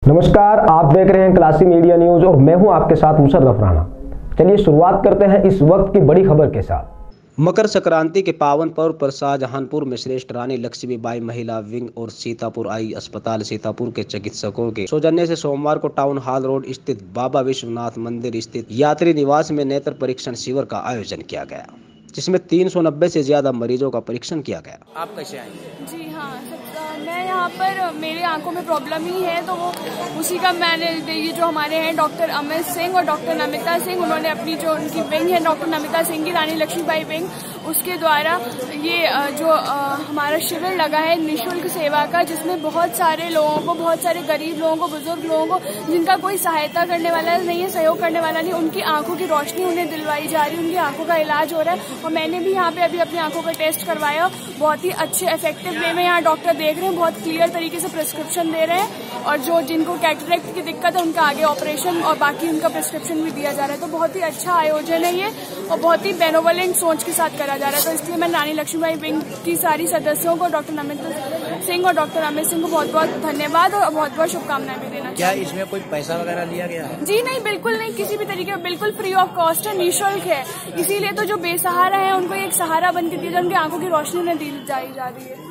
नमस्कार, आप देख रहे हैं क्लासी मीडिया न्यूज और मैं हूं आपके साथ मुशर्रफ राणा। चलिए शुरुआत करते हैं इस वक्त की बड़ी खबर के साथ। मकर संक्रांति के पावन पर्व पर शाहजहांपुर में श्रेष्ठ रानी लक्ष्मीबाई महिला विंग और सीतापुर आई अस्पताल सीतापुर के चिकित्सकों के सौजन्य से सोमवार को टाउन हॉल रोड स्थित बाबा विश्वनाथ मंदिर स्थित यात्री निवास में नेत्र परीक्षण शिविर का आयोजन किया गया, जिसमें 390 से ज्यादा मरीजों का परीक्षण किया गया। आप कैसे आए? जी हाँ, मैं यहाँ पर मेरे आंखों में प्रॉब्लम ही है, तो वो उसी का मैंने ये जो हमारे हैं डॉक्टर अमित सिंह और डॉक्टर नमिता सिंह, उन्होंने अपनी जो उनकी विंग है डॉक्टर नमिता सिंह की रानी लक्ष्मीबाई विंग, उसके द्वारा ये जो हमारा शिविर लगा है निःशुल्क सेवा का, जिसमें बहुत सारे लोगों को, बहुत सारे गरीब लोगों को, बुजुर्ग लोगों को जिनका कोई सहायता करने वाला नहीं है, सहयोग करने वाला नहीं, उनकी आंखों की रोशनी उन्हें दिलवाई जा रही है, उनकी आंखों का इलाज हो रहा है। और मैंने भी यहाँ पे अभी अपनी आंखों का टेस्ट करवाया, बहुत ही अच्छे इफेक्टिव वे में यहाँ डॉक्टर देख रहे हैं, बहुत क्लियर तरीके से प्रिस्क्रिप्शन दे रहे हैं, और जो जिनको कैटरेक्ट की दिक्कत है उनका आगे ऑपरेशन और बाकी उनका प्रिस्क्रिप्शन भी दिया जा रहा है। तो बहुत ही अच्छा आयोजन है ये, और बहुत ही बेनोवलेंट सोच के साथ करा जा रहा है। तो इसलिए मैं रानी लक्ष्मीबाई विंग की सारी सदस्यों को, डॉक्टर नमिता सिंह और डॉक्टर अमित सिंह को बहुत बहुत धन्यवाद और बहुत बहुत शुभकामनाएं भी देना। क्या इसमें कोई पैसा वगैरह लिया गया है? जी नहीं, बिल्कुल नहीं, किसी भी तरीके का, बिल्कुल फ्री ऑफ कॉस्ट है, निःशुल्क है। इसीलिए तो जो बेसहारा है उनको एक सहारा बन के दिया जाए, उनकी आंखों की रोशनी उन्हें दी जा रही है।